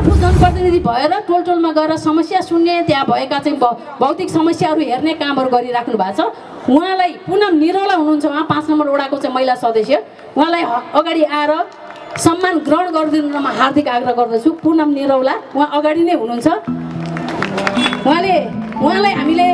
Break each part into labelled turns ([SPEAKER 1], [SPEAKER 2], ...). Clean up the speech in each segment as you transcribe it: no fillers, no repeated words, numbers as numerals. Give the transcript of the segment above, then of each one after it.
[SPEAKER 1] आफू जनप्रतिनिधि भएर टोलटोलमा गएर समस्या सुन्ने, त्यहाँ भएका चाहिँ भौतिक समस्याहरू हेर्ने कामहरू गरिराख्नु भएको छ। उहाँलाई पुनम निरौला हुनुहुन्छ, उहाँ 5 नम्बर वडाको चाहिँ महिला सदस्य, उहाँलाई अगाडि आएर सम्मान ग्रहण गरिदिनुमा हार्दिक आग्रह गर्दछु। पुनम निरौला उहाँ अगाडि नै हुनुहुन्छ। उहाँलाई हामीले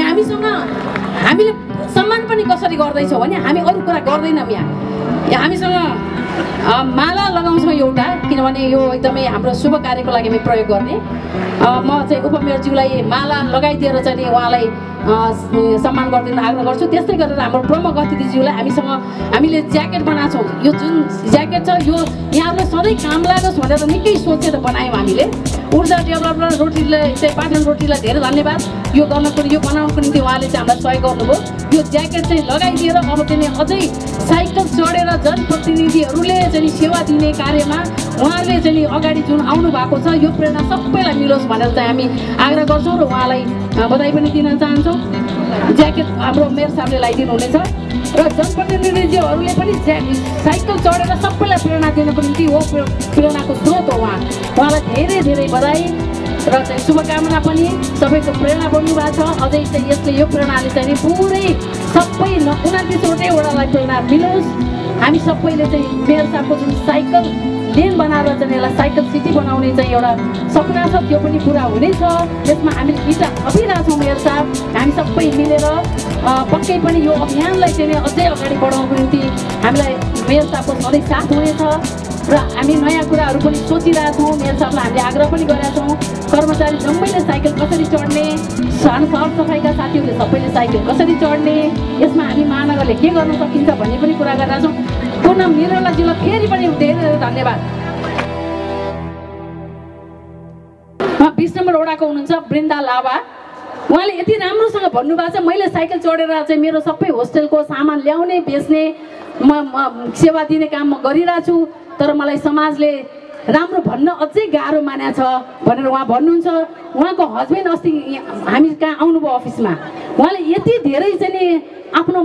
[SPEAKER 1] सम्मान पनि कसरी गर्दैछौँ भने हामी अरू कुरा गर्दैनौँ। यहाँ हामीसँग माला लगाउँछौँ एउटा, किनभने यो एकदमै हाम्रो शुभ कार्यको लागि हामी प्रयोग गर्ने। म चाहिँ उपमेयरज्यूलाई माला लगाइदिएर चाहिँ उहाँलाई सम्मान गरिदिन आग्रह गर्छु। त्यस्तै गरेर हाम्रो प्रमुख अतिथिज्यूलाई हामीले ज्याकेट बनाएको छौँ। यो जुन ज्याकेट छ यो यहाँहरूलाई सधैँ काम लागोस् भनेर निकै सोचेर बनायौँ हामीले। ऊर्जा डेभलपमेन्ट रोटीले चाहिँ पाटन रोटीलाई धेरै धन्यवाद। यो बनाउनको निम्ति उहाँले चाहिँ हामीलाई सहयोग गर्नुभयो। यो ज्याकेट चाहिँ लगाइदिएर अब चाहिँ अझै साइकल चढेर जनप्रतिनिधिहरूले चाहिँ सेवा दिने कार्यमा उहाँहरूले चाहिँ अगाडि जुन आउनु भएको छ यो प्रेरणा सबैलाई मिलोस् भनेर चाहिँ हामी आग्रह गर्छौँ र उहाँलाई बधाई पनि दिन चाहन्छौँ। ज्याकेट हाम्रो मेयर साहबले लगाइदिनु हुनेछ र जनप्रतिनिधिहरूले पनि साइकल चढेर सबैलाई प्रेरणा दिनको निम्ति हो प्रेरणाको स्रोत हो उहाँलाई धेरै धेरै बधाई र चाहिँ शुभकामना पनि। सबैको प्रेरणा बन्नु भएको छ। अझै चाहिँ यसले यो प्रेरणाले चाहिँ पुरै सबै 29वटै वडालाई प्रेरणा मिलोस्। हामी सबैले चाहिँ मेयर साहबको जुन साइकल लेन बनाएर चाहिँ यसलाई साइकल सिटी बनाउने चाहिँ एउटा सपना छ त्यो पनि पुरा हुनेछ। त्यसमा हामीले इटा थपिरहेछौँ मेयर साहब, हामी सबै मिलेर पक्कै पनि यो अभियानलाई चाहिँ अझै अगाडि बढाउनको निम्ति हामीलाई मेयर साहबको सधैँ साथ हुनेछ र हामी नयाँ कुराहरू पनि सोचिरहेछौँ। मेयर साहबलाई हामीले आग्रह पनि गरेका छौँ कर्मचारी जम्मैले साइकल कसरी चढ्ने, सरसफाइका साथीहरूले सबैले साइकल कसरी चढ्ने, यसमा हामी महानगरले के गर्न सकिन्छ भन्ने पनि कुरा गरिरहेका छौँ। पुनम निरौलाजीलाई फेरि पनि धेरै धेरै धन्यवाद। 20 नम्बर वडाको हुनुहुन्छ वृन्दा लाभा, उहाँले यति राम्रोसँग भन्नुभएको छ मैले साइकल चढेर चाहिँ मेरो सबै होस्टेलको सामान ल्याउने बेच्ने म सेवा दिने काम म गरिरहेको छु, तर मलाई समाजले राम्रो भन्न अझै गाह्रो मानेको छ भनेर उहाँ भन्नुहुन्छ। उहाँको हस्बेन्ड अस्ति हामी कहाँ आउनुभयो अफिसमा, उहाँले यति धेरै चाहिँ आफ्नो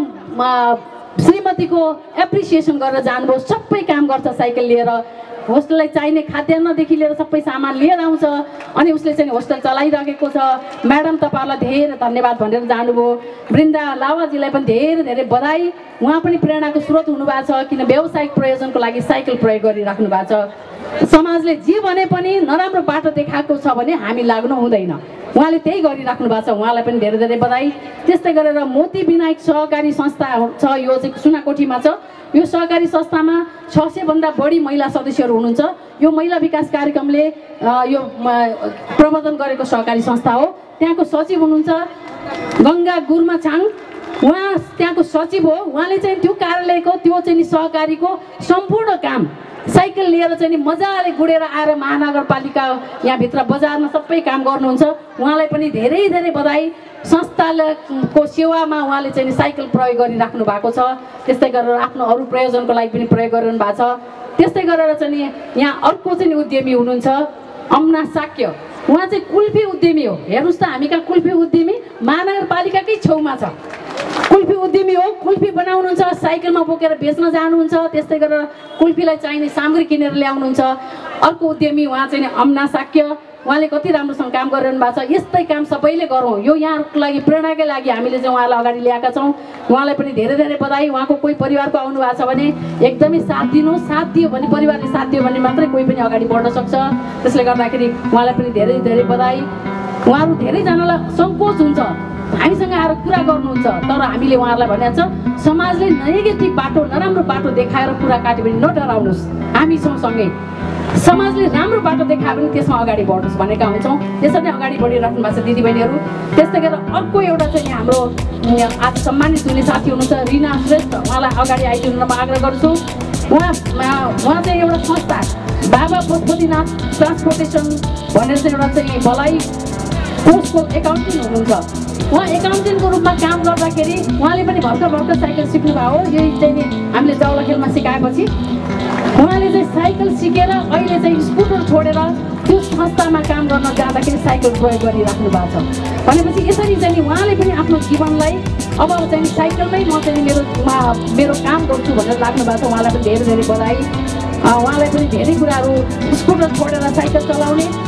[SPEAKER 1] श्रीमतीको एप्रिसिएसन गरेर जानुभयो। सबै काम गर्छ साइकल लिएर, होस्टेललाई चाहिने खाद्यान्नदेखि लिएर सबै सामान लिएर आउँछ अनि उसले चाहिँ होस्टेल चलाइरहेको छ। म्याडम तपाईँहरूलाई धेरै धन्यवाद भनेर जानुभयो। वृन्दा लावाजीलाई पनि धेरै धेरै बधाई। उहाँ पनि प्रेरणाको स्रोत हुनुभएको छ, किन व्यावसायिक प्रयोजनको लागि साइकल प्रयोग गरिराख्नु भएको छ। समाजले जे भने पनि नराम्रो बाटो देखाएको छ भने हामी लाग्नु हुँदैन, उहाँले त्यही गरिराख्नु भएको छ। उहाँलाई पनि धेरै धेरै बधाई। त्यस्तै गरेर मोती विनायक सहकारी संस्था छ, यो चाहिँ सुनाकोठीमा छ। यो सहकारी संस्थामा 600 भन्दा बढी महिला सदस्यहरू हुनुहुन्छ। यो महिला विकास कार्यक्रमले यो प्रबन्धन गरेको सहकारी संस्था हो। त्यहाँको सचिव हुनुहुन्छ गङ्गा गुर्मा छाङ, उहाँ त्यहाँको सचिव हो। उहाँले चाहिँ त्यो कार्यालयको त्यो चाहिँ सहकारीको सम्पूर्ण काम साइकल लिएर चाहिँ मजाले गुडेर आएर महानगरपालिका यहाँभित्र बजारमा सबै काम गर्नुहुन्छ। उहाँलाई पनि धेरै धेरै बधाई। संस्थाको सेवामा उहाँले चाहिँ साइकल प्रयोग गरिराख्नु भएको छ। त्यस्तै गरेर आफ्नो अरू प्रयोजनको लागि पनि प्रयोग गरिरहनु भएको छ। त्यस्तै गरेर चाहिँ यहाँ अर्को चाहिँ उद्यमी हुनुहुन्छ अम्ना साक्य, उहाँ चाहिँ कुल्फी उद्यमी हो। हेर्नुहोस् त हामी कहाँ कुल्फी उद्यमी महानगरपालिकाकै छेउमा छ। कुल्फी उद्यमी हो, कुल्फी बनाउनुहुन्छ, साइकलमा बोकेर बेच्न जानुहुन्छ, त्यस्तै गरेर कुल्फीलाई चाहिने सामग्री किनेर ल्याउनुहुन्छ। अर्को उद्यमी उहाँ चाहिँ अम्ना साक्य, उहाँले कति राम्रोसँग काम गरिरहनु भएको छ। यस्तै काम सबैले गरौँ, यो यहाँको लागि प्रेरणाकै लागि हामीले चाहिँ उहाँलाई अगाडि ल्याएका छौँ। उहाँलाई पनि धेरै धेरै बधाई। उहाँको कोही परिवारको आउनु भएको छ भने एकदमै साथ दिनु, साथ दियो भने परिवारले साथ दियो भने मात्रै कोही पनि अगाडि बढ्न सक्छ। त्यसले गर्दाखेरि उहाँलाई पनि धेरै धेरै बधाई। उहाँहरू धेरैजनालाई सङ्कोच हुन्छ हामीसँग आएर कुरा गर्नुहुन्छ, तर हामीले उहाँहरूलाई भनेको छ समाजले नेगेटिभ बाटो नराम्रो बाटो देखाएर कुरा काट्यो भने नडराउनुहोस्, हामी छौँ सँगै। समाजले राम्रो बाटो देखायो भने त्यसमा अगाडि बढ्नुहोस् भनेका हुन्छौँ। त्यसरी अगाडि बढिराख्नु भएको छ दिदीबहिनीहरू। त्यस्तै गरेर अर्को एउटा चाहिँ हाम्रो आज सम्मानित हुने साथी हुनुहुन्छ रिना श्रेष्ठ, उहाँलाई अगाडि आइदिनु म आग्रह गर्छु। उहाँ चाहिँ एउटा संस्था बाबा पशुपतिनाथ ट्रान्सपोर्टेसन भनेर चाहिँ एउटा चाहिँ भलाइ पोस्टको एकाउन्टेन्ट हुनुहुन्छ। उहाँ एकाउन्टेन्टको रूपमा काम गर्दाखेरि उहाँले पनि भर्खर साइकल सिक्नुभयो हो। यही चाहिँ हामीले जाउला खेलमा सिकाएपछि उहाँले चाहिँ साइकल सिकेर अहिले चाहिँ स्कुटर छोडेर त्यो संस्थामा काम गर्न जाँदाखेरि साइकल प्रयोग गरिराख्नु भएको छ। भनेपछि यसरी चाहिँ उहाँले पनि आफ्नो जीवनलाई अब चाहिँ साइकलमै म चाहिँ मेरो काम गर्छु भनेर लाग्नु भएको छ। उहाँलाई पनि धेरै धेरै बधाई। उहाँलाई पनि धेरै कुराहरू स्कुटर छोडेर साइकल चलाउने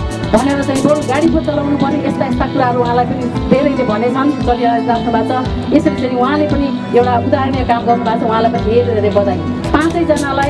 [SPEAKER 1] गाडी पो चलाउनु पर्ने यस्ता यस्ता कुराहरू उहाँलाई पनि धेरैले भनेछन्, चलिराख्नु भएको छ। यसरी चाहिँ उहाँले पनि एउटा उदाहरणीय काम गर्नुभएको छ। उहाँलाई पनि धेरै धेरै बधाई। 5 जनालाई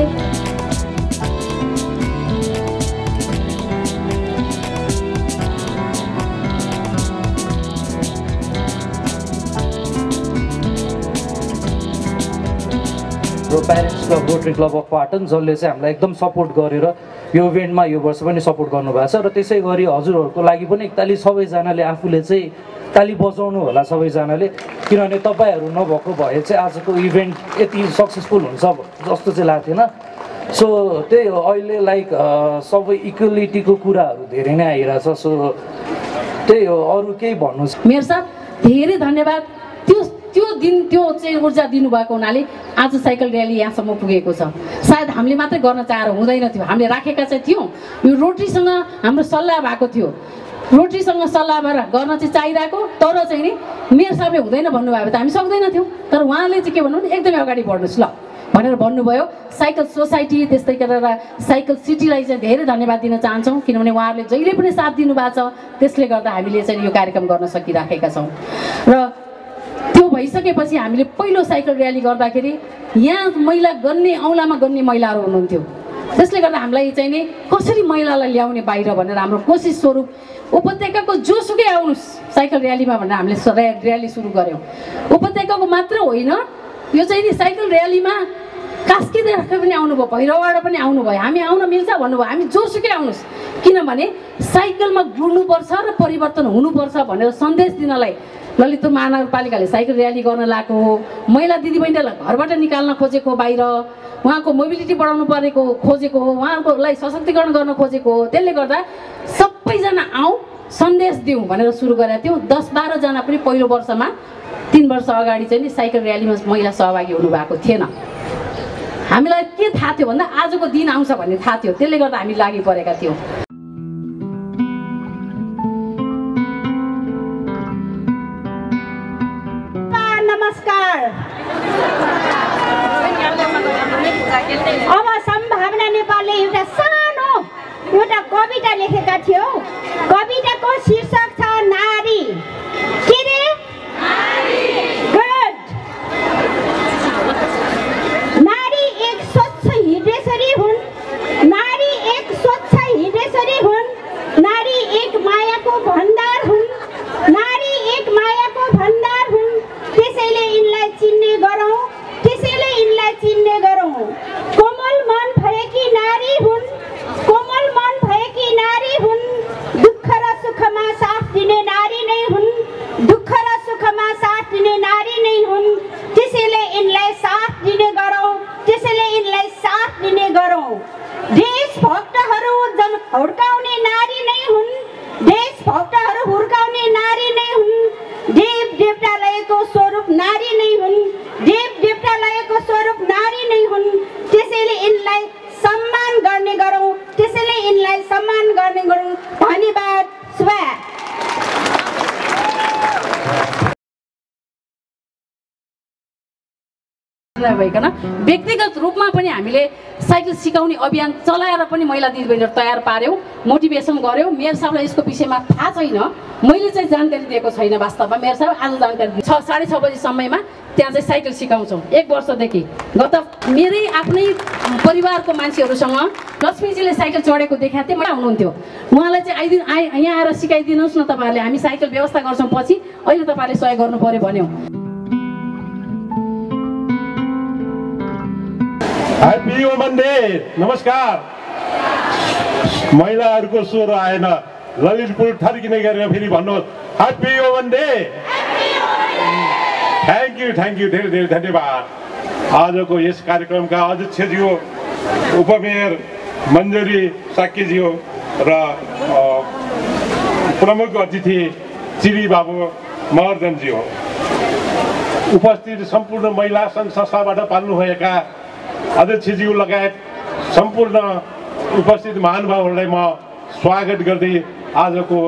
[SPEAKER 2] र parents club Rotary club of Patan जसले चाहिँ हामीलाई एकदम सपोर्ट गरेर यो इभेन्टमा यो वर्ष पनि सपोर्ट गर्नुभएको छ। र त्यसै गरी हजुरहरूको लागि पनि एकताली सबैजनाले आफूले चाहिँ ताली बजाउनु होला सबैजनाले, किनभने तपाईँहरू नभएको भए चाहिँ आजको इभेन्ट यति सक्सेसफुल हुन्छ जस्तो चाहिँ लाग्थेन। सो त्यही हो, अहिले लाइक सबै इक्वलिटीको कुराहरू धेरै नै आइरहेछ। सो त्यही हो, अरू केही भन्नु छ?
[SPEAKER 1] मेयर साहब धेरै धन्यवाद। त्यो दिन त्यो चाहिँ ऊर्जा दिनुभएको हुनाले आज साइकल र्याली यहाँसम्म पुगेको छ। सायद हामीले मात्रै गर्न चाहेर हुँदैन थियो, हामीले राखेका चाहिँ थियौँ। यो रोटरीसँग हाम्रो सल्लाह भएको थियो, रोटरीसँग सल्लाह भएर गर्न चाहिँ चाहिरहेको, तर चाहिँ नि मेयर साहबले हुँदैन भन्नुभयो भने त हामी सक्दैनथ्यौँ। तर उहाँले चाहिँ के भन्नु भने एकदमै अगाडि बढ्नुहोस् ल भनेर भन्नुभयो। साइकल सोसाइटी त्यस्तै गरेर साइकल सिटीलाई चाहिँ धेरै धन्यवाद दिन चाहन्छौँ, किनभने उहाँहरूले जहिले पनि साथ दिनुभएको छ। त्यसले गर्दा हामीले चाहिँ यो कार्यक्रम गर्न सकिराखेका छौँ। र त्यो भइसकेपछि हामीले पहिलो साइकल र्याली गर्दाखेरि यहाँ महिला गन्ने औँलामा गन्ने महिलाहरू हुनुहुन्थ्यो। त्यसले गर्दा हामीलाई चाहिँ नि कसरी महिलालाई ल्याउने बाहिर भनेर हाम्रो कोसिस स्वरूप उपत्यकाको जोसुकै आउनुहोस् साइकल र्यालीमा भनेर हामीले र्याली सुरु गऱ्यौँ। उपत्यकाको मात्र होइन, यो चाहिँ नि साइकल र्यालीमा कास्कीदेखि पनि आउनुभयो, भैरवबाट पनि आउनुभयो। हामी आउन मिल्छ भन्नुभयो, हामी जोसुकै आउनुहोस्, किनभने साइकलमा जुड्नुपर्छ र परिवर्तन हुनुपर्छ भनेर सन्देश दिनलाई ललितपुर महानगरपालिकाले साइकल र्याली गर्न लागेको हो। महिला दिदीबहिनीलाई घरबाट निकाल्न खोजेको, बाहिर उहाँको मोबिलिटी बढाउनु परेको खोजेको हो, उहाँकोलाई सशक्तिकरण गर्न खोजेको हो। त्यसले गर्दा सबैजना आउँ सन्देश दिउँ भनेर सुरु गरेका थियौँ। 10-12 जना पनि पहिलो वर्षमा 3 वर्ष अगाडि चाहिँ नि साइकल र्यालीमा महिला सहभागी हुनुभएको थिएन। हामीलाई के थाहा थियो भन्दा आजको दिन आउँछ भन्ने थाहा थियो, त्यसले गर्दा हामी लागि परेका थियौँ।
[SPEAKER 3] नमस्कार। अब सम्भावना नेपालले एउटा सानो एउटा कविता लेखेका थियो। कविताको शीर्षक छ नारी। के रे? गुड। नारी एक स्वच्छ हिडेश्वरी हुन्, नारी एक स्वच्छ हिडेश्वरी हुन्, नारी एक मायाको भण्डार हुन्, नारी एक मायाको भण्डार हुन्। त्यसैले यिनलाई चिन्ने गरौँ, त्यसैले यिनलाई चिन्ने गरौँ। कोमल मन भएकी नारी हुन्, कोमल मन भएकी नारी हुन्, दुःख र सुखमा साथ दिने नारी नै हुन्, दुःख र सुखमा साथ दिने नारी नै हुन्। त्यसैले यिनलाई साथ दिने गरौँ, त्यसैले यिनलाई साथ दिने गरौँ। देशभक्तहरू हुर्काउने नारी नै हुन्, देशभक्तहरू हुर्काउने नारी नै हुन्। देव देवतालयको स्वरूप नारी नै हुन्, देव देवतालयको स्वरूप नारी नै हुन्। त्यसैले यिनलाई सम्मान गर्ने गरौँ, त्यसैले यिनलाई सम्मान गर्ने गरौँ। धन्यवाद। शुभ
[SPEAKER 1] भइकन व्यक्तिगत रूपमा पनि हामीले साइकल सिकाउने अभियान चलाएर पनि महिला दिदीबहिनीहरू तयार पार्यौँ, मोटिभेसन गऱ्यौँ। मेयर साहबलाई यसको विषयमा थाहा छैन, मैले चाहिँ जानकारी दिएको छैन। वास्तवमा मेयर साहब आज जानकारी 6-6:30 बजी समयमा त्यहाँ चाहिँ साइकल सिकाउँछौँ 1 वर्षदेखि। गत मेरै आफ्नै परिवारको मान्छेहरूसँग लक्ष्मीजीले साइकल चढेको देखाएको थिएँ, मलाई हुनुहुन्थ्यो। उहाँलाई चाहिँ यहाँ आएर सिकाइदिनुहोस् न तपाईँहरूले, हामी साइकल व्यवस्था गर्छौँ, पछि अहिले तपाईँहरूले सहयोग गर्नु पऱ्यो भन्यौँ।
[SPEAKER 4] Happy woman day. नमस्कार। महिलाहरूको स्वर आएन, ललितपुर ठर्किने गरेर फेरि भन्नुहोस् happy woman day. Thank you धेरै धेरै धन्यवाद। आजको यस कार्यक्रमका अध्यक्षज्यू, उपमेयर मञ्जरी साक्यज्यू र प्रमुख अतिथि चिरी बाबु महर्जनज्यू, उपस्थित सम्पूर्ण महिला सङ्घ संस्थाबाट पाल्नुभएका अध्यक्षज्यू लगायत सम्पूर्ण उपस्थित महानुभावहरूलाई म स्वागत गर्दै आजको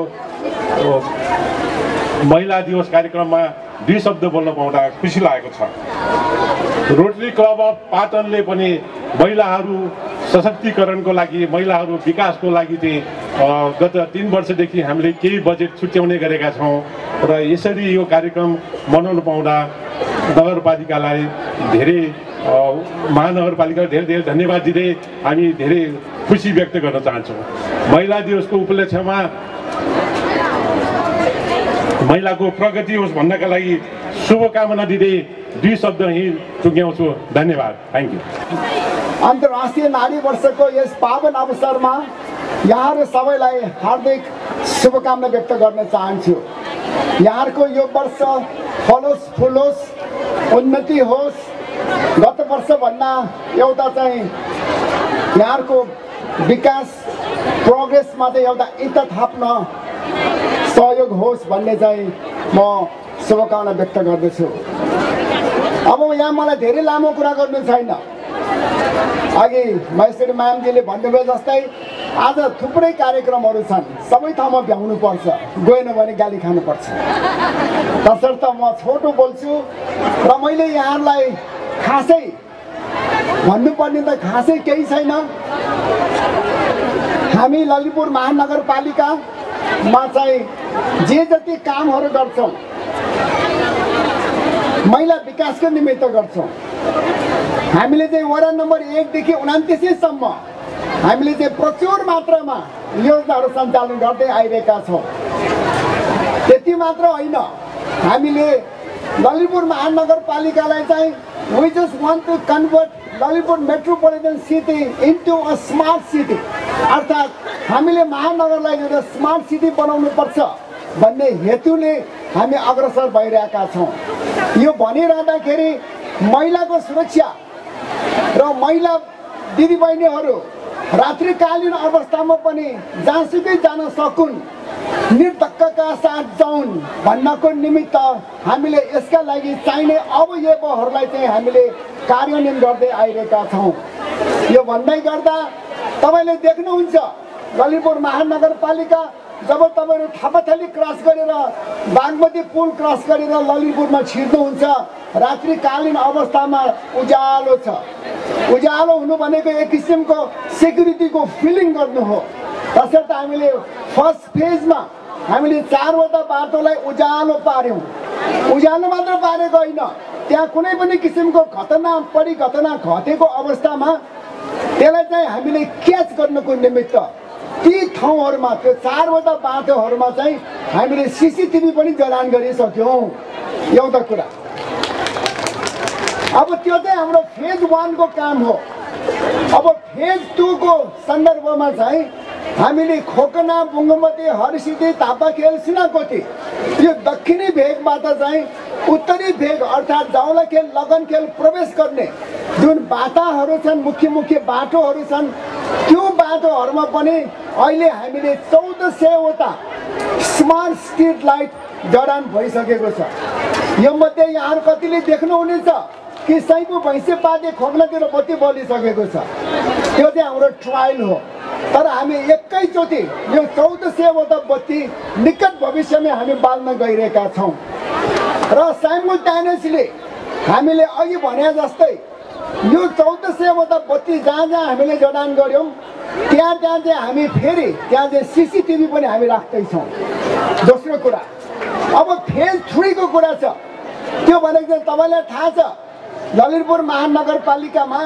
[SPEAKER 4] महिला दिवस कार्यक्रममा 2 शब्द बोल्न पाउँदा खुसी लागेको छ। रोटरी क्लब अफ पाटनले पनि महिलाहरू सशक्तिकरणको लागि, महिलाहरू विकासको लागि चाहिँ गत 3 वर्षदेखि हामीले केही बजेट छुट्याउने गरेका छौँ र यसरी यो कार्यक्रम मनाउनु पाउँदा नगरपालिकालाई धेरै महानगरपालिकालाई धेरै धेरै धन्यवाद दिँदै हामी धेरै खुसी व्यक्त गर्न चाहन्छौँ। महिला दिवसको उपलक्ष्यमा महिलाको प्रगति होस् भन्नका लागि शुभकामना दिँदै 2 शब्द यहीँ टुङ्ग्याउँछु। धन्यवाद। Thank you.
[SPEAKER 5] अन्तर्राष्ट्रिय नारी वर्षको यस पावन अवसरमा यहाँहरू सबैलाई हार्दिक शुभकामना व्यक्त गर्न चाहन्छु। यहाँहरूको यो वर्ष फलोस् फुलोस्, उन्नति होस्। गत वर्षभन्दा एउटा चाहिँ यहाँहरूको विकास प्रोग्रेसमा चाहिँ एउटा इच्छा थाप्न सहयोग होस् भन्ने चाहिँ म शुभकामना व्यक्त गर्दछु। अब यहाँ मलाई धेरै लामो कुरा गर्नु छैन। अघि महेश्वरी म्यामजीले भन्नुभयो जस्तै आज थुप्रै कार्यक्रमहरू छन्, सबै ठाउँमा भ्याउनु पर्छ, गएन भने गाली खानुपर्छ। तसर्थ म छोटो बोल्छु र मैले यहाँहरूलाई खासै भन्नुपर्ने त खासै केही छैन। हामी ललितपुर महानगरपालिकामा चाहिँ जे जति कामहरू गर्छौँ महिला विकासको निमित्त गर्छौँ। हामीले चाहिँ वडा नम्बर 1 देखि 29 सम्म हामीले चाहिँ प्रचुर मात्रामा योजनाहरू सञ्चालन गर्दै आइरहेका छौँ। त्यति मात्र होइन, हामीले ललितपुर महानगरपालिकालाई चाहिँ we just want to convert Lalitpur metropolitan city into a smart city। अर्थात् हामीले महानगरलाई एउटा स्मार्ट सिटी बनाउनु पर्छ भन्ने हेतुले हामी अग्रसर भइरहेका छौँ। यो भनिरहँदाखेरि महिलाको सुरक्षा र महिला दिदीबहिनीहरू रात्रिकालीन अवस्थामा पनि जहाँसुकै जान सकुन्, निर्धक्कका साथ जाउन् भन्नको निमित्त हामीले यसका लागि चाहिने अवयवहरूलाई चाहिँ हामीले कार्यान्वयन गर्दै आइरहेका छौँ। यो भन्दै गर्दा तपाईँले देख्नुहुन्छ ललितपुर महानगरपालिका जब तपाईँहरू थापाथली क्रस गरेर बागमती पुल क्रस गरेर ललितपुरमा छिर्नुहुन्छ, रात्रिकालीन अवस्थामा उज्यालो छ। उज्यालो हुनु भनेको एक किसिमको सेक्युरिटीको फिलिङ गर्नु हो। तसर्थ हामीले फर्स्ट फेजमा हामीले 4वटा बाटोलाई उज्यालो पार्यौँ। उज्यालो मात्र पारेको होइन, त्यहाँ कुनै पनि किसिमको घटना घटेको अवस्थामा त्यसलाई चाहिँ हामीले क्याच गर्नको निमित्त ती ठाउँहरूमा त्यो 4वटा बाटोहरूमा चाहिँ हामीले CCTV पनि जडान गरिसक्यौँ। एउटा कुरा। अब त्यो चाहिँ हाम्रो फेज 1 को काम हो। अब फेज 2 को सन्दर्भमा चाहिँ हामीले खोकना, बुङ्गमती, हरसिद्धि, तापाखेल, सिनाकोटी यो दक्षिणी भेगबाट चाहिँ उत्तरी भेग अर्थात् जाउलाखेल, लगनखेल प्रवेश गर्ने जुन बाटाहरू छन्, मुख्य बाटोहरू छन्, त्यो बाटोहरूमा पनि अहिले हामीले 1400वटा स्मार्ट स्ट्रिट लाइट जडान भइसकेको छ। यो मध्ये यहाँहरू कतिले देख्नुहुनेछ कि सैपु भैँसे पाटे खोक्नातिर बत्ती बलिसकेको छ। त्यो चाहिँ हाम्रो ट्रायल हो। तर हामी एकैचोटि यो 1400वटा बत्ती निकट भविष्यमा हामी बाल्न गइरहेका छौँ र साइमल्टेनियसली हामीले अघि भने जस्तै यो 1400वटा बत्ती जहाँ हामीले जडान गऱ्यौँ त्यहाँ चाहिँ हामी फेरि त्यहाँ चाहिँ CCTV पनि हामी राख्दैछौँ। दोस्रो कुरा, अब फेज 3 को कुरा छ। त्यो भनेको तपाईँलाई थाहा छ ललितपुर महानगरपालिकामा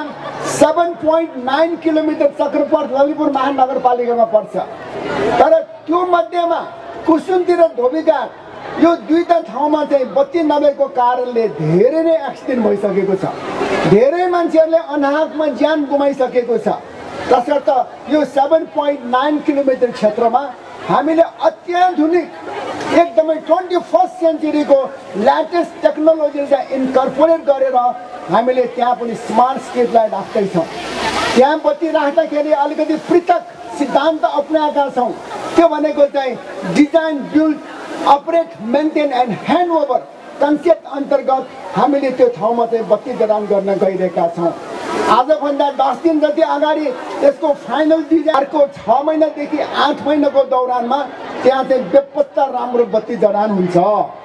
[SPEAKER 5] 7.9 किलोमिटर चक्रपथ ललितपुर महानगरपालिकामा पर्छ। तर त्यो मध्येमा कुसुमती र धोबीघाट यो 2टा ठाउँमा चाहिँ बत्ती नभएको कारणले धेरै नै एक्सिडेन्ट भइसकेको छ। धेरै मान्छेहरूले अनाहकमा ज्यान गुमाइसकेको छ। तसर्थ यो 7.9 किलोमिटर क्षेत्रमा हामीले अत्याधुनिक एकदमै 21st सेन्चुरीको लेटेस्ट टेक्नोलोजीलाई इन्कर्पोरेट गरेर हामीले त्यहाँ पनि स्मार्ट स्ट्रिट लाइट राख्दैछौँ। त्यहाँ बत्ती राख्दाखेरि अलिकति पृथक सिद्धान्त अपनाएका छौँ। त्यो भनेको चाहिँ design, build, operate, maintain and handover concept अन्तर्गत हामीले त्यो ठाउँमा चाहिँ बत्ती जडान गर्न गइरहेका छौँ। आजभन्दा 10 दिन जति अगाडि यसको फाइनल डिजाइनको 6 महिनादेखि 8 महिनाको दौरानमा त्यहाँ चाहिँ बेपत्ता राम्रो बत्ती जडान हुन्छ।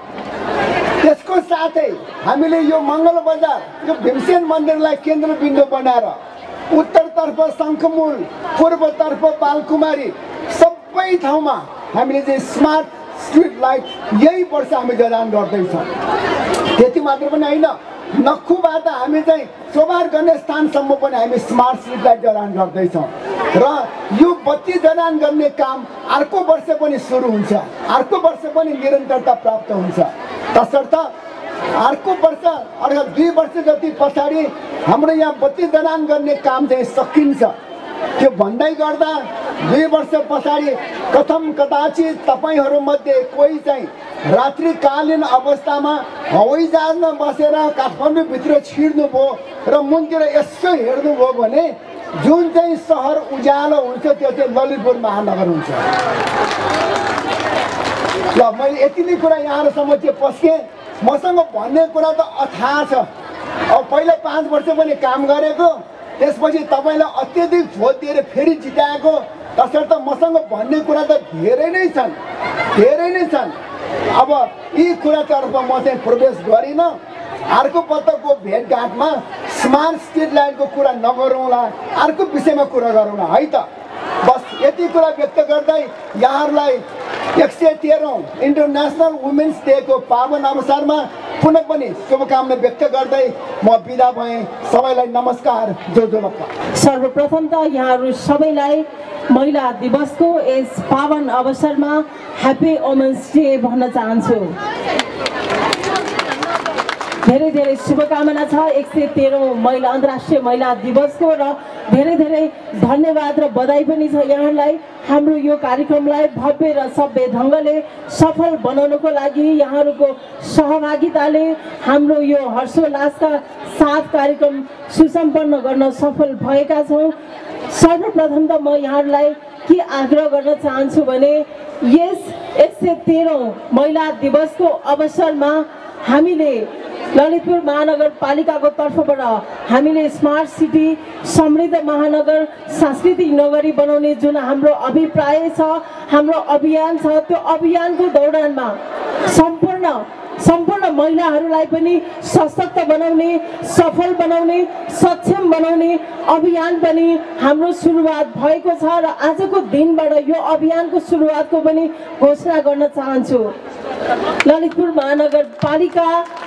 [SPEAKER 5] त्यसको साथै हामीले यो मङ्गल बजार यो भीमसेन मन्दिरलाई केन्द्रबिन्दु बनाएर उत्तरतर्फ शङ्खमूल, पूर्वतर्फ बालकुमारी, सब सबै ठाउँमा हामीले चाहिँ स्मार्ट स्ट्रिट लाइट यही वर्ष हामी जडान गर्दैछौँ। त्यति मात्र पनि होइन, नक्खुबाट हामी चाहिँ चोबार गर्ने स्थानसम्म पनि हामी स्मार्ट स्ट्रिट लाइट जडान गर्दैछौँ र यो बत्ती जडान गर्ने काम अर्को वर्ष पनि सुरु हुन्छ, अर्को वर्ष पनि निरन्तरता प्राप्त हुन्छ। तसर्थ अर्को वर्ष अर्थात् 2 वर्ष जति पछाडि हाम्रो यहाँ बत्ती जडान गर्ने काम चाहिँ सकिन्छ। त्यो भन्दै गर्दा 2 वर्ष पछाडि कथम कदाचित तपाईँहरूमध्ये कोही चाहिँ रात्रिकालीन अवस्थामा हवाईजहाजमा बसेर काठमाडौँभित्र छिर्नुभयो र मुनतिर यसो हेर्नुभयो भने जुन चाहिँ सहर उज्यालो हुन्छ त्यो चाहिँ ललितपुर महानगर हुन्छ। ल मैले यति नै कुरा यहाँहरूसम्म चाहिँ पस्केँ। मसँग भन्ने कुरा त अथाह छ। अब पहिला 5 वर्ष पनि काम गरेको, त्यसपछि तपाईँलाई अत्यधिक भोट दिएर फेरि जिताएको, तसर्थ मसँग भन्ने कुरा त धेरै नै छन्, धेरै नै छन्। अब यी कुरातर्फ म चाहिँ प्रवेश गरिनँ। अर्को पटकको भेटघाटमा स्मार्ट स्ट्रिट लाइटको कुरा नगरौँला, अर्को विषयमा कुरा गरौँला है त। बस यति कुरा व्यक्त गर्दै यहाँहरूलाई 113औं इन्टरनेसनल वुमेन्स डेको पावन अवसरमा पुनः पनि शुभकामना व्यक्त गर्दै म बिदा भएँ। सबैलाई नमस्कार, जोजोलप्पा।
[SPEAKER 1] सर्वप्रथम त यहाँहरू सबैलाई महिला दिवसको यस पावन अवसरमा ह्याप्पी वुमेन्स डे भन्न चाहन्छु। धेरै धेरै शुभकामना छ 113औं महिला अन्तर्राष्ट्रिय महिला दिवसको र धेरै धेरै धन्यवाद र बधाई पनि छ यहाँलाई। हाम्रो यो कार्यक्रमलाई भव्य र सभ्य ढङ्गले सफल बनाउनको लागि यहाँहरूको सहभागिताले हाम्रो यो हर्षोल्लासका साथ कार्यक्रम सुसम्पन्न गर्न सफल भएका छौँ। सर्वप्रथम त म यहाँहरूलाई के आग्रह गर्न चाहन्छु भने यस 113औं महिला दिवसको अवसरमा हामीले ललितपुर महानगरपालिकाको तर्फबाट हामीले स्मार्ट सिटी समृद्ध महानगर सांस्कृतिक नगरी बनाउने जुन हाम्रो अभिप्राय छ, हाम्रो अभियान छ, त्यो अभियानको दौडानमा सम्पूर्ण महिलाहरूलाई पनि सशक्त बनाउने, सफल बनाउने, सक्षम बनाउने अभियान पनि हाम्रो सुरुवात भएको छ र आजको दिनबाट यो अभियानको सुरुवातको पनि घोषणा गर्न चाहन्छु। ललितपुर महानगरपालिका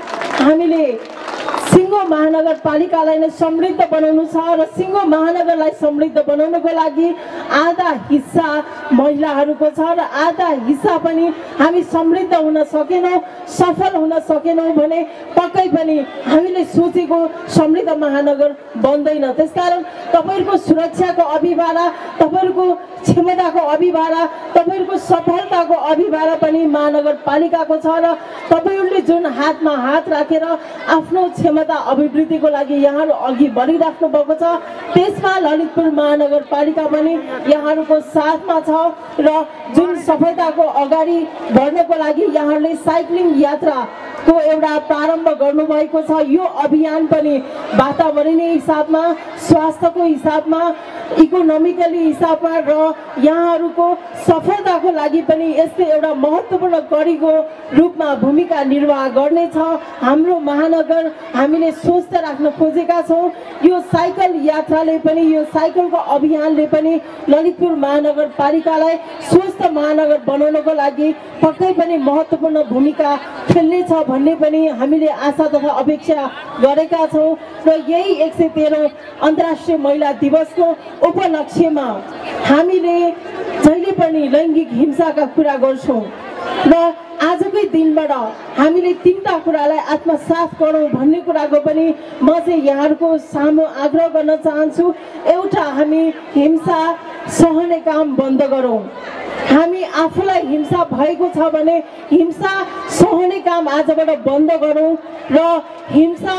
[SPEAKER 1] हामीले सिङ्गो महानगरपालिकालाई नै समृद्ध बनाउनु छ र सिङ्गो महानगरलाई समृद्ध बनाउनको लागि आधा हिस्सा महिलाहरूको छ र आधा हिस्सा पनि हामी समृद्ध हुन सकेनौँ, सफल हुन सकेनौँ भने पक्कै पनि हामीले सोचेको समृद्ध महानगर बन्दैन। त्यसकारण तपाईँहरूको सुरक्षाको अभिभारा, तपाईँहरूको क्षमताको अभिभारा, तपाईँहरूको सफलताको अभिभारा पनि महानगरपालिकाको छ र तपाईँहरूले जुन हातमा हात राखेर आफ्नो क्षमता अभिवृद्धिको लागि यहाँहरू अघि बढिराख्नु भएको छ, त्यसमा ललितपुर महानगरपालिका पनि यहाँहरूको साथमा छ र जुन सफलताको अगाडि बढ्नको लागि यहाँहरूले साइक्लिङ यात्राको एउटा प्रारम्भ गर्नुभएको छ। यो अभियान पनि वातावरणीय हिसाबमा, स्वास्थ्यको हिसाबमा, इकोनोमिकली हिसाबमा र यहाँहरूको सफलताको लागि पनि यस्तै एउटा महत्त्वपूर्ण कडीको रूपमा भूमिका निर्वाह गर्नेछ। हाम्रो महानगर हामीले स्वस्थ राख्न खोजेका छौँ। यो साइकल यात्राले पनि, यो साइकलको अभियानले पनि ललितपुर महानगरपालिकालाई स्वस्थ महानगर बनाउनको लागि पक्कै पनि महत्त्वपूर्ण भूमिका खेल्नेछ भन्ने पनि हामीले आशा तथा अपेक्षा गरेका छौँ र यही 113औं अन्तर्राष्ट्रिय महिला दिवसको उपलक्ष्यमा हामीले जहिले पनि लैङ्गिक हिंसाका कुरा गर्छौँ र आजकै दिनबाट हामीले 3टा कुरालाई आत्मसात गरौँ भन्ने कुराको पनि म चाहिँ यहाँहरूको सामु आग्रह गर्न चाहन्छु। एउटा, हामी हिंसा सहने काम बन्द गरौँ। हामी आफूलाई हिंसा भएको छ भने हिंसा सहने काम आजबाट बन्द गरौँ र हिंसा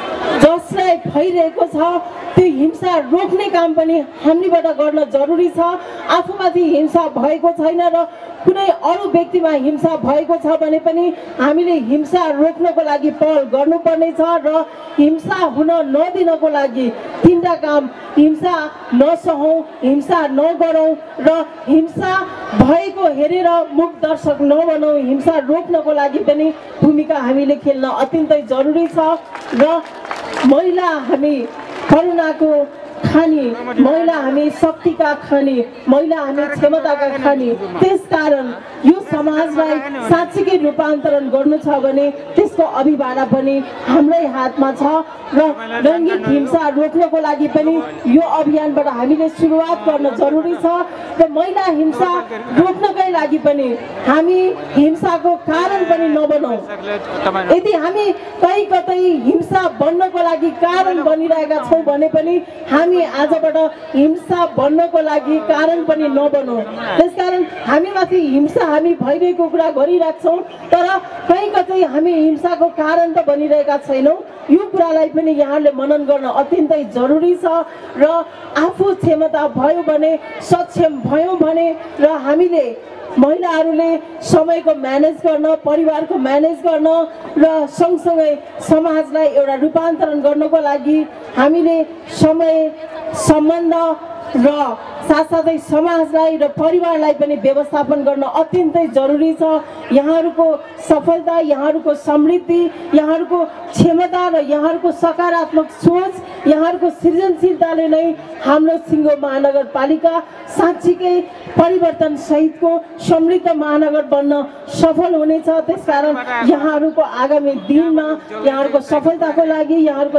[SPEAKER 1] जसलाई भइरहेको छ त्यो हिंसा रोक्ने काम पनि हामीबाट गर्न जरुरी छ। आफूमाथि हिंसा भएको छैन र कुनै अरू व्यक्तिमा हिंसा भएको छ भने पनि हामीले हिंसा रोक्नको लागि पहल गर्नुपर्नेछ र हिंसा हुन नदिनको लागि 3टा काम, हिंसा नसहौँ, हिंसा नगरौँ र हिंसा भएको हेरेर मुख दर्शक नबनौँ। हिंसा रोक्नको लागि पनि भूमिका हामीले खेल्न अत्यन्तै जरुरी छ र महिला हामी करुणाको
[SPEAKER 6] खानी, महिला हामी शक्तिका खानी, महिला हामी क्षमताका खानी। त्यसकारण यो समाजलाई साँच्चीकै रूपान्तरण गर्नु छ भने त्यसको अभिभावना पनि हाम्रै हातमा छ र लैङ्गिक हिंसा रोक्नको लागि पनि यो अभियानबाट हामीले सुरुवात गर्न जरुरी छ र महिला हिंसा रोक्नकै लागि पनि हामी हिंसाको कारण पनि नबनौँ। यदि हामी कहीँ कतै हिंसा बन्नको लागि कारण बनिरहेका छौँ भने पनि हामी आजबाट हिंसा बन्नको लागि कारण पनि नबनौँ। त्यसकारण हामीमाथि हिंसा हामी भइरहेको कुरा गरिराख्छौँ तर कहीँ कतै हामी हिंसाको कारण त बनिरहेका छैनौँ। यो कुरालाई पनि यहाँले मनन गर्न अत्यन्तै जरुरी छ र आफू क्षमता भयो भने सक्षम भयौँ भने र हामीले महिलाहरूले समयको म्यानेज गर्न, परिवारको म्यानेज गर्न र सँगसँगै समाजलाई एउटा रूपान्तरण गर्नको लागि हामीले समय, सम्बन्ध र साथसाथै समाजलाई र परिवारलाई पनि व्यवस्थापन गर्न अत्यन्तै जरुरी छ। यहाँहरूको सफलता, यहाँहरूको समृद्धि, यहाँहरूको क्षमता र यहाँहरूको सकारात्मक सोच, यहाँहरूको सृजनशीलताले नै हाम्रो सिङ्गो महानगरपालिका साँच्चीकै परिवर्तन सहितको समृद्ध महानगर बन्न सफल हुनेछ। त्यसकारण यहाँहरूको आगामी दिनमा यहाँहरूको सफलताको लागि, यहाँहरूको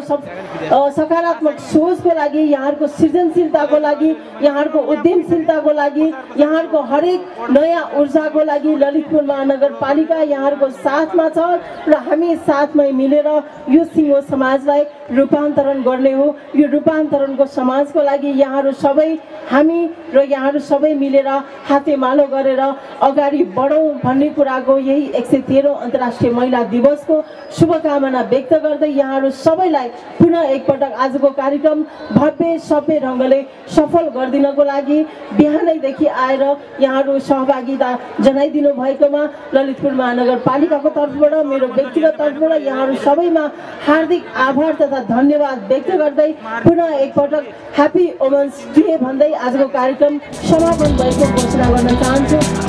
[SPEAKER 6] सकारात्मक सोचको लागि, यहाँहरूको सृजनशीलताको लागि, यहाँहरूको उद्यमशीलताको लागि, यहाँहरूको हरेक नयाँ ऊर्जाको लागि ललितपुर महानगरपालिका यहाँहरूको साथमा छ र हामी साथमै मिलेर यो सिङ्गो समाजलाई रूपान्तरण गर्ने हो। यो रूपान्तरणको समाजको लागि यहाँहरू सबै, हामी र यहाँहरू सबै मिलेर हातेमालो गरेर अगाडि बढौँ भन्ने कुराको यही 113औं अन्तर्राष्ट्रिय महिला दिवसको शुभकामना व्यक्त गर्दै यहाँहरू सबैलाई पुनः एकपटक आजको कार्यक्रम भव्य सभ्य ढङ्गले सफल गरिदिनको लागि बिहानैदेखि आएर यहाँहरू सहभागिता जनाइदिनु भएकोमा ललितपुर महानगरपालिकाको तर्फबाट, मेरो व्यक्तिगत तर्फबाट यहाँहरू सबैमा हार्दिक आभार तथा धन्यवाद व्यक्त गर्दै पुनः एकपटक ह्याप्पी वुमेन्स डे भन्दै आजको कार्यक्रम समापन भएको घोषणा गर्न चाहन्छु।